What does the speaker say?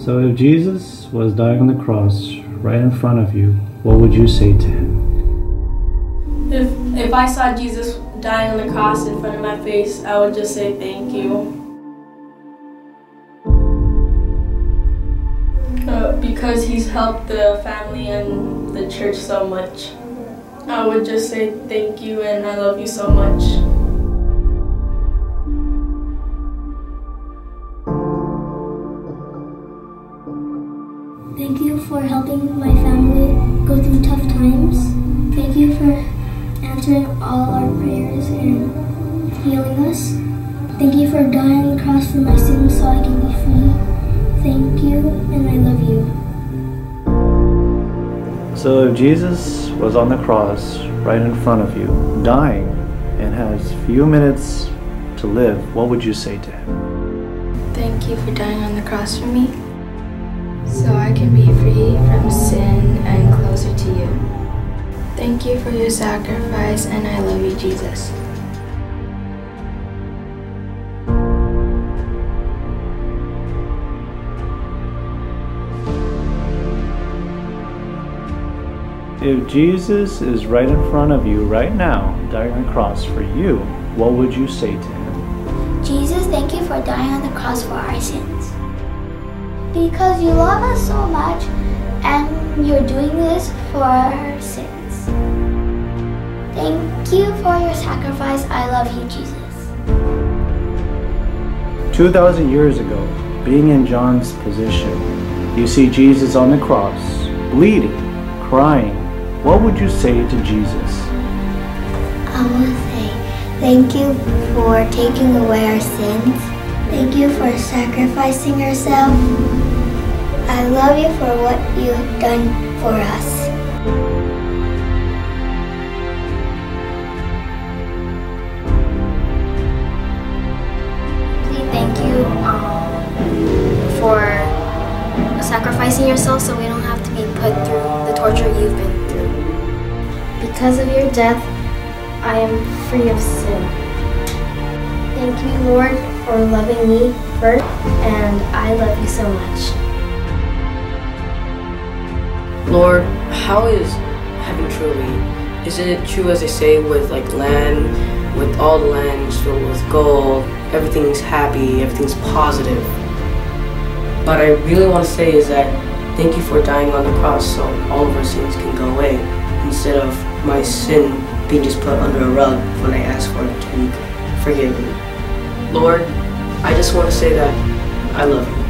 So if Jesus was dying on the cross right in front of you, what would you say to him? If I saw Jesus dying on the cross in front of my face, I would just say thank you. Because he's helped the family and the church so much. I would just say thank you and I love you so much. Thank you for helping my family go through tough times. Thank you for answering all our prayers and healing us. Thank you for dying on the cross for my sins so I can be free. Thank you, and I love you. So if Jesus was on the cross right in front of you, dying, and has few minutes to live, what would you say to him? Thank you for dying on the cross for me, so I can be free from sin and closer to you. Thank you for your sacrifice, and I love you, Jesus. If Jesus is right in front of you right now, dying on the cross for you, what would you say to him? Jesus, thank you for dying on the cross for our sins. Because you love us so much, and you're doing this for our sins. Thank you for your sacrifice. I love you, Jesus. 2,000 years ago, being in John's position, you see Jesus on the cross, bleeding, crying. What would you say to Jesus? I will say, thank you for taking away our sins. Thank you for sacrificing yourself. I love you for what you have done for us. Thank you for sacrificing yourself so we don't have to be put through the torture you've been through. Because of your death, I am free of sin. Thank you, Lord, for loving me first, and I love you so much. Lord, how is heaven truly? Is it true as they say with like land, with all the lands filled with gold, everything's happy, everything's positive? But I really want to say is that thank you for dying on the cross so all of our sins can go away, instead of my sin being just put under a rug when I ask for it to be forgiven. Lord, I just want to say that I love you.